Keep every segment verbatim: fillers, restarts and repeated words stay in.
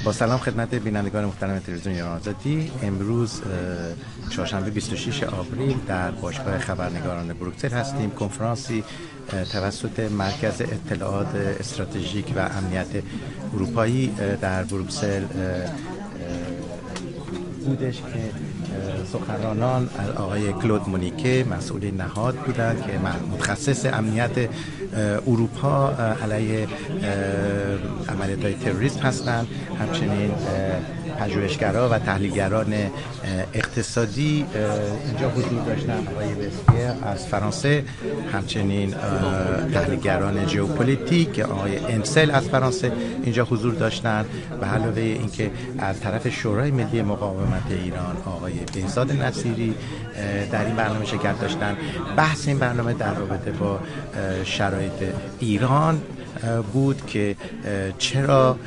با سلام خدمت بینندگان محترم تلویزیون ایران آزادی. امروز چهارشنبه بیست و شش آوریل در باشگاه خبرنگاران بروکسل هستیم. کنفرانسی توسط مرکز اطلاعات استراتژیک و امنیت اروپایی در بروکسل بودش که سخنرانان آقای کلود مونیکه مسئول نهاد بودند که متخصص امنیت اروپا علیه عملیات‌های تروریسم هستند. همچنین پژوهشگران و تحلیلگران اقتصادی اینجا حضور داشتند. آقای وسپیر از فرانسه، همچنین تحلیلگران ژئوپلیتیک آقای انسل از فرانسه اینجا حضور داشتند. به علاوه اینکه از طرف شورای ملی مقاومت ایران آقای بهزاد نصیری در این برنامه شرکت داشتند. بحث این برنامه در رابطه با شرایط ایران بود که چرا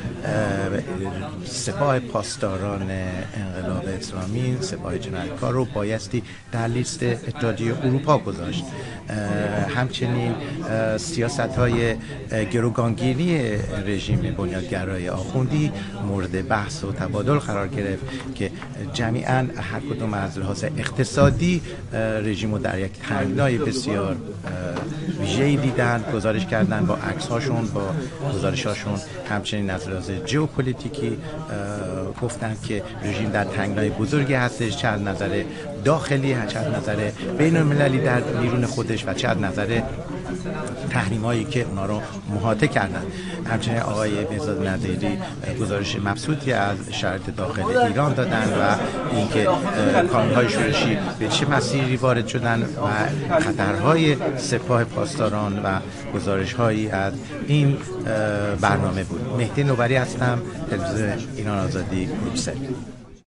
سپاه پاسداران انقلاب اسلامی، سپاه جنایتکار رو بایستی در لیست اتحادیه اروپا گذاشت. همچنین سیاست‌های گروگانگیری رژیم بنیادگرای آخوندی مورد بحث و تبادل قرار گرفت که جمیعاً هر کدوم از لحاظ اقتصادی رژیم رو در یک تنگنای بسیار ویژه‌ای دیدن، گزارش کردن با عکس‌هاشون، با گزارش‌هاشون. همچنین از لحاظ ژئوپلیتیکی گفتن که رژیم در تنگنای بزرگی هستش، چه از نظر داخلی، چه از نظر بین‌المللی در بیرون خودش و چه از نظر تحریم‌هایی که اونا رو محاطه کردن. همچنین آقای بهزاد نصیری گزارش مبسوطی از شرایط داخل ایران دادن و اینکه کانون‌های شورشی به چه مسیری وارد شدن و خطرهای سپاه پاسداران و گزارش‌هایی از این برنامه بود. مهدی نوبری هستم، تلویزیون ایران آزادی، بروکسل.